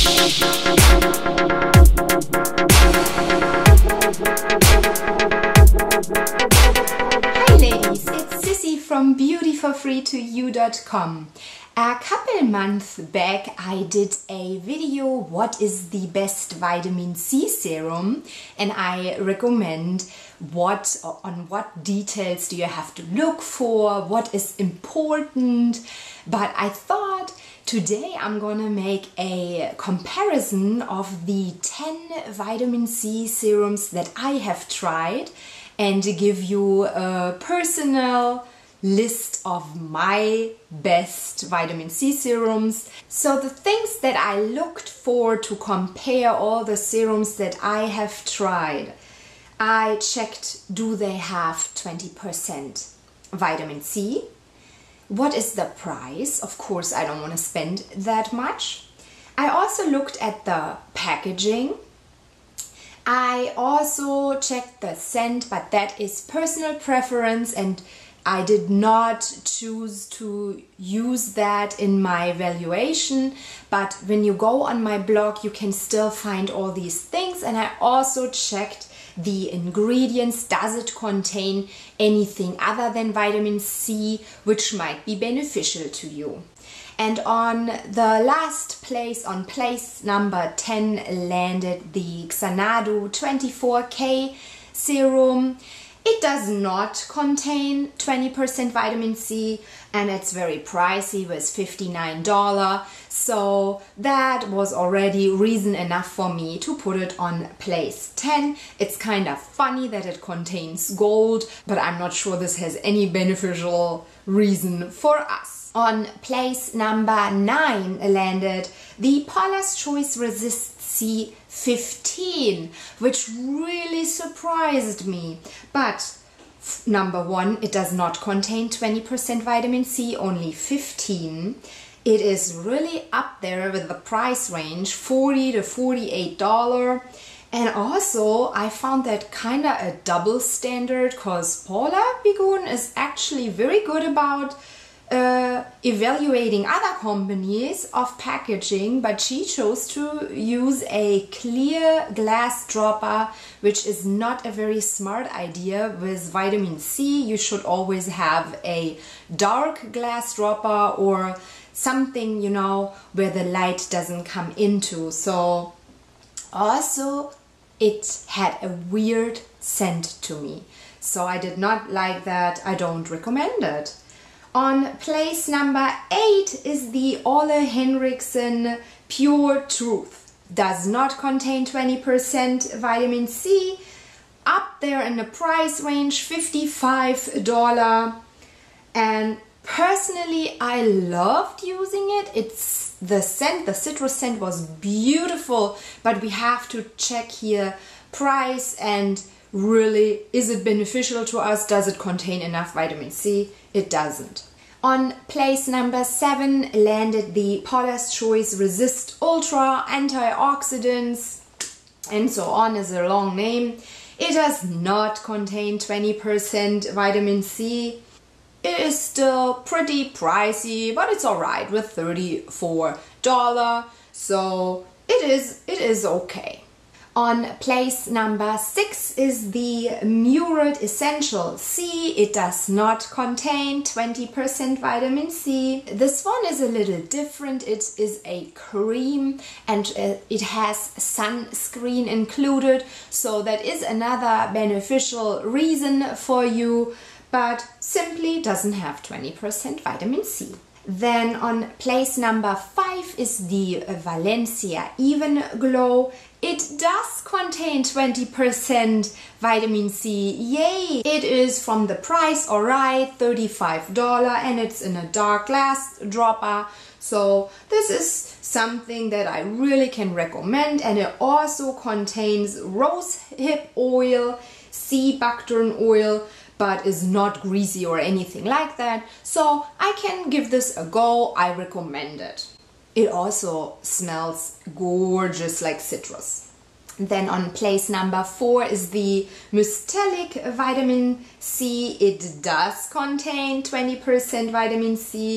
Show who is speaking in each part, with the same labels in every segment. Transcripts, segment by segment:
Speaker 1: Hi ladies, it's Sissy from beautyforfreetoyou.com. A couple months back I did a video what is the best vitamin C serum, and I recommend what details do you have to look for, what is important. But I thought today I'm gonna make a comparison of the 10 vitamin C serums that I have tried and give you a personal list of my best vitamin C serums. So the things that I looked for to compare all the serums that I have tried, I checked, do they have 20% vitamin C? What is the price? Of course, I don't want to spend that much. I also looked at the packaging. I also checked the scent, but that is personal preference and I did not choose to use that in my evaluation. But when you go on my blog, you can still find all these things. And I also checked the ingredients. Does it contain anything other than vitamin C, which might be beneficial to you? And on the last place, on place number 10, landed the Xanadu 24K serum. It does not contain 20% vitamin C and it's very pricey with $59. So that was already reason enough for me to put it on place 10. It's kind of funny that it contains gold, but I'm not sure this has any beneficial reason for us. On place number 9 landed the Paula's Choice Resist C15, which really surprised me. But number 1, it does not contain 20% vitamin C, only 15. It is really up there with the price range, $40 to $48. And also I found that kind of a double standard, because Paula Bigun is actually very good about evaluating other companies of packaging, but she chose to use a clear glass dropper, which is not a very smart idea. With vitamin C, you should always have a dark glass dropper or something, you know, where the light doesn't come into. So also it had a weird scent to me, so I did not like that. I don't recommend it. On place number 8 is the Ole Henriksen Pure Truth. Does not contain 20% vitamin C. Up there in the price range, $55. And personally, I loved using it. It's the scent, the citrus scent was beautiful, but we have to check here price and really, is it beneficial to us? Does it contain enough vitamin C? It doesn't. On place number 7 landed the Paula's Choice Resist Ultra Antioxidants, and so on is a long name. It does not contain 20% vitamin C. It is still pretty pricey, but it's alright with $34. So it is okay. On place number 6 is the Murad Essential C. It does not contain 20% vitamin C. This one is a little different. It is a cream and it has sunscreen included. So that is another beneficial reason for you, but simply doesn't have 20% vitamin C. Then on place number 5 is the Valencia Even Glow. It does contain 20% vitamin C, yay! It is from the price, alright, $35, and it's in a dark glass dropper. So this is something that I really can recommend, and it also contains rosehip oil, sea buckthorn oil, but is not greasy or anything like that. So I can give this a go, I recommend it. It also smells gorgeous like citrus. Then on place number 4 is the Mustelic Vitamin C. It does contain 20% vitamin C.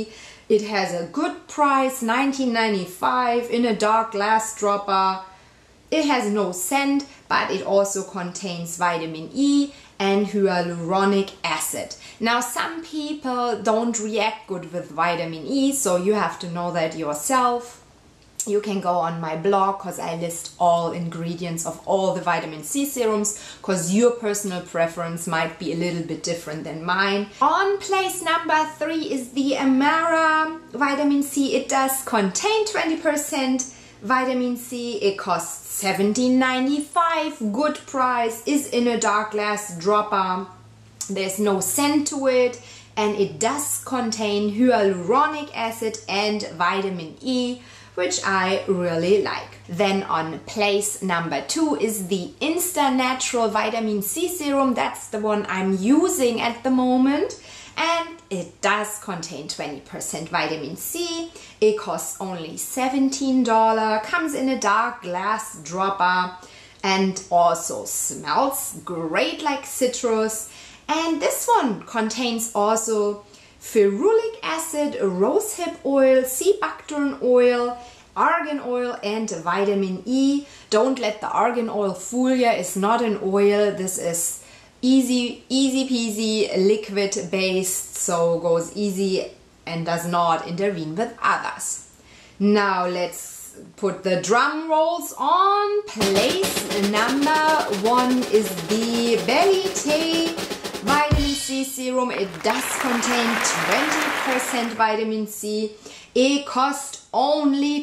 Speaker 1: It has a good price, $19.95 in a dark glass dropper. It has no scent, but it also contains vitamin E and hyaluronic acid. Now, some people don't react good with vitamin E, so you have to know that yourself. You can go on my blog because I list all ingredients of all the vitamin C serums, because your personal preference might be a little bit different than mine. On place number 3 is the Amara vitamin C. It does contain 20% vitamin C. It costs $17.95. Good price. Is in a dark glass dropper. There's no scent to it, and it does contain hyaluronic acid and vitamin E, which I really like. Then on place number 2 is the Insta Natural Vitamin C Serum. That's the one I'm using at the moment. And it does contain 20% vitamin C. It costs only $17. Comes in a dark glass dropper and also smells great like citrus. And this one contains also ferulic acid, rosehip oil, sea buckthorn oil, argan oil and vitamin E. Don't let the argan oil fool you. It's not an oil. This is easy peasy liquid based, so goes easy and does not intervene with others. Now let's put the drum rolls on. Place number 1 is the Belly Tea Vitamin C Serum. It does contain 20% vitamin C. It costs only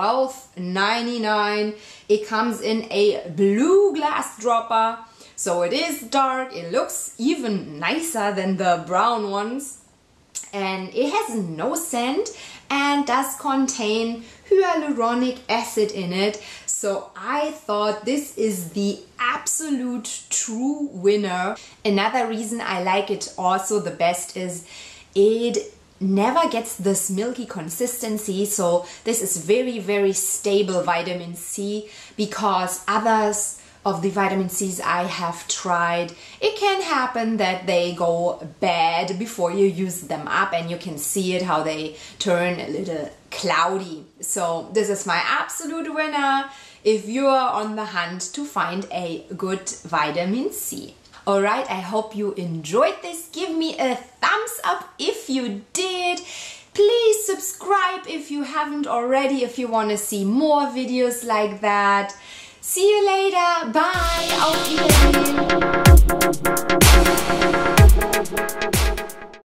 Speaker 1: $12.99. It comes in a blue glass dropper, so it is dark. It looks even nicer than the brown ones, and it has no scent and does contain hyaluronic acid in it. So I thought this is the absolute true winner. Another reason I like it also the best is it never gets this milky consistency. So this is very stable vitamin C, because others of the vitamin C's I have tried, it can happen that they go bad before you use them up, and you can see it how they turn a little cloudy. So this is my absolute winner if you are on the hunt to find a good vitamin C. Alright, I hope you enjoyed this. Give me a thumbs up if you did. Please subscribe if you haven't already, if you want to see more videos like that. See you later. Bye. Auf Wiedersehen.